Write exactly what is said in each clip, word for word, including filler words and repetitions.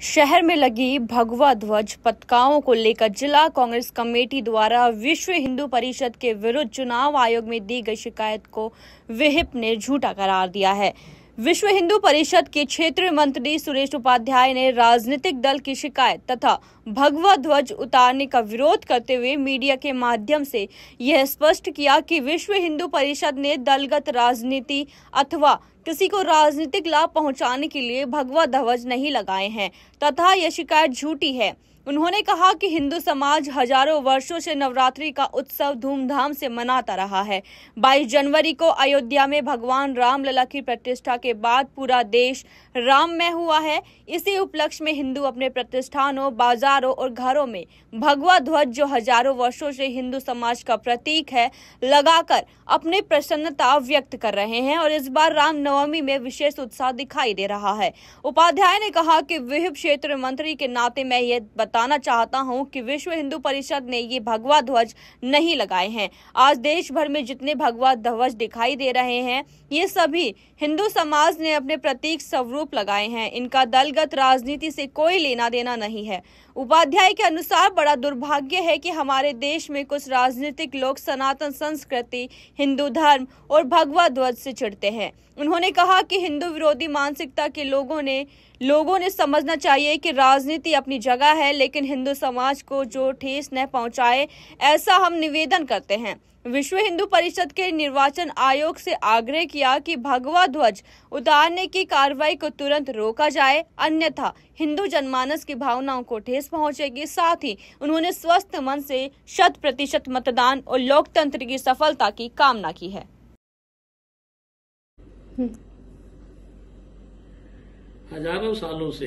शहर में लगी भगवा ध्वज पताकाओं को लेकर जिला कांग्रेस कमेटी द्वारा विश्व हिंदू परिषद के विरुद्ध चुनाव आयोग में दी गई शिकायत को विहिप ने झूठा करार दिया है। विश्व हिंदू परिषद के क्षेत्रीय मंत्री सुरेश उपाध्याय ने राजनीतिक दल की शिकायत तथा भगवा ध्वज उतारने का विरोध करते हुए मीडिया के माध्यम से यह स्पष्ट किया कि विश्व हिंदू परिषद ने दलगत राजनीति अथवा किसी को राजनीतिक लाभ पहुंचाने के लिए भगवा ध्वज नहीं लगाए हैं तथा यह शिकायत झूठी है। उन्होंने कहा कि हिंदू समाज हजारों वर्षों से नवरात्रि का उत्सव धूमधाम से मनाता रहा है। बाईस जनवरी को अयोध्या में भगवान रामलला की प्रतिष्ठा के बाद पूरा देश राममय हुआ है। इसी उपलक्ष्य में हिंदू अपने प्रतिष्ठानों, बाजारों और घरों में भगवा ध्वज, जो हजारों वर्षों से हिंदू समाज का प्रतीक है, लगाकर अपनी प्रसन्नता व्यक्त कर रहे हैं और इस बार रामनवमी में विशेष उत्साह दिखाई दे रहा है। उपाध्याय ने कहा कि विहिप क्षेत्र मंत्री के नाते मैं ये बताना चाहता हूं कि विश्व हिंदू परिषद ने ये भगवा ध्वज नहीं लगाए हैं। आज देश भर में जितने भगवा ध्वज दिखाई दे रहे हैं, ये सभी हिंदू समाज ने अपने प्रतीक स्वरूप लगाए हैं। इनका दलगत राजनीति से कोई लेना देना नहीं है। उपाध्याय के अनुसार बड़ा दुर्भाग्य है कि हमारे देश में कुछ राजनीतिक लोग सनातन संस्कृति, हिंदू धर्म और भगवा ध्वज से चिढ़ते हैं। उन्होंने कहा कि हिंदू विरोधी मानसिकता के लोगों ने लोगों ने समझना चाहिए कि राजनीति अपनी जगह है, लेकिन हिंदू समाज को जो ठेस न पहुंचाए, ऐसा हम निवेदन करते हैं। विश्व हिंदू परिषद के निर्वाचन आयोग से आग्रह किया कि भगवा ध्वज उतारने की कार्रवाई को तुरंत रोका जाए, अन्यथा हिंदू जनमानस की भावनाओं को ठेस पहुंचेगी। साथ ही उन्होंने स्वस्थ मन से शत प्रतिशत मतदान और लोकतंत्र की सफलता की कामना की है। हजारों सालों से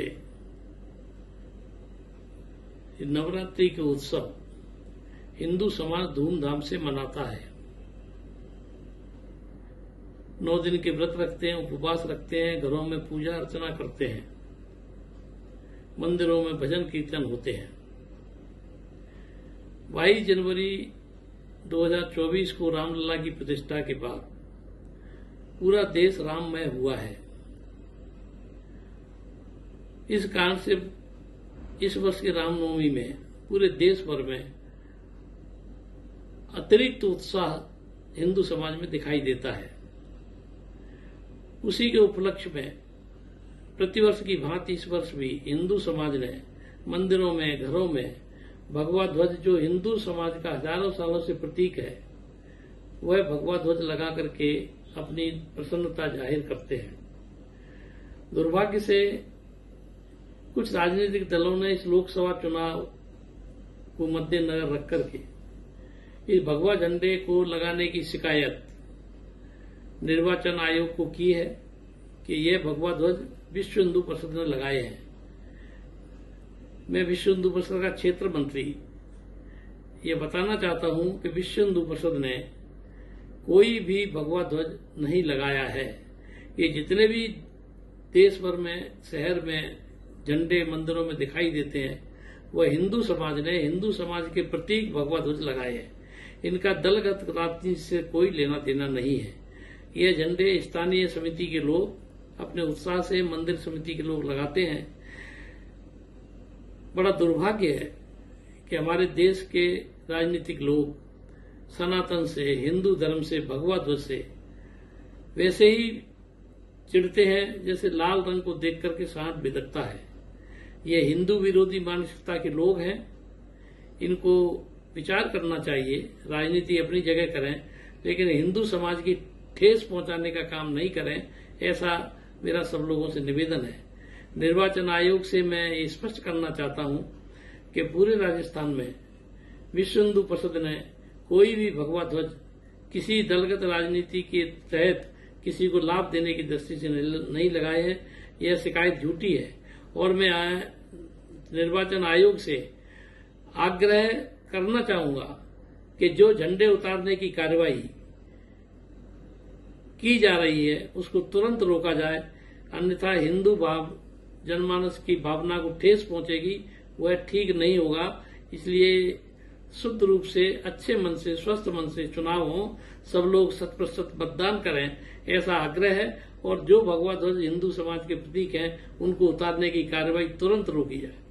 नवरात्रि के उत्सव हिंदू समाज धूमधाम से मनाता है। नौ दिन के व्रत रखते हैं, उपवास रखते हैं, घरों में पूजा अर्चना करते हैं, मंदिरों में भजन कीर्तन होते हैं। बाईस जनवरी दो हज़ार चौबीस को रामलला की प्रतिष्ठा के बाद पूरा देश राममय हुआ है। इस कारण से इस वर्ष की रामनवमी में पूरे देश भर में अतिरिक्त उत्साह हिंदू समाज में दिखाई देता है। उसी के उपलक्ष्य में प्रतिवर्ष की भांति इस वर्ष भी हिंदू समाज ने मंदिरों में, घरों में भगवा ध्वज, जो हिंदू समाज का हजारों सालों से प्रतीक है, वह भगवा ध्वज लगा करके अपनी प्रसन्नता जाहिर करते हैं। दुर्भाग्य से कुछ राजनीतिक दलों ने इस लोकसभा चुनाव को मद्देनजर रख करके इस भगवा झंडे को लगाने की शिकायत निर्वाचन आयोग को की है कि यह भगवा ध्वज विश्व हिंदू परिषद ने लगाए हैं। मैं विश्व हिंदू परिषद का क्षेत्र मंत्री ये बताना चाहता हूं कि विश्व हिंदू परिषद ने कोई भी भगवा ध्वज नहीं लगाया है। ये जितने भी देश भर में, शहर में झंडे मंदिरों में दिखाई देते हैं, वह हिंदू समाज ने हिंदू समाज के प्रतीक भगवा ध्वज लगाए हैं। इनका दलगत राजनीति से कोई लेना देना नहीं है। ये झंडे स्थानीय समिति के लोग अपने उत्साह से, मंदिर समिति के लोग लगाते हैं। बड़ा दुर्भाग्य है कि हमारे देश के राजनीतिक लोग सनातन से, हिंदू धर्म से, भगवा ध्वज से वैसे ही चिढ़ते हैं जैसे लाल रंग को देख करके सांप बिदकता है। ये हिंदू विरोधी मानसिकता के लोग हैं। इनको विचार करना चाहिए। राजनीति अपनी जगह करें, लेकिन हिंदू समाज की ठेस पहुंचाने का काम नहीं करें, ऐसा मेरा सब लोगों से निवेदन है। निर्वाचन आयोग से मैं ये स्पष्ट करना चाहता हूं कि पूरे राजस्थान में विश्व हिंदू परिषद ने कोई भी भगवा ध्वज किसी दलगत राजनीति के तहत किसी को लाभ देने की दृष्टि से नहीं लगाए हैं। यह शिकायत झूठी है और मैं निर्वाचन आयोग से आग्रह करना चाहूंगा कि जो झंडे उतारने की कार्रवाई की जा रही है उसको तुरंत रोका जाए, अन्यथा हिंदू भाव जनमानस की भावना को ठेस पहुंचेगी, वह ठीक नहीं होगा। इसलिए शुद्ध रूप से, अच्छे मन से, स्वस्थ मन से चुनाव हो, सब लोग शत प्रतिशत मतदान करें, ऐसा आग्रह है। और जो भगवा ध्वज हिंदू समाज के प्रतीक हैं उनको उतारने की कार्रवाई तुरंत रोकी जाए।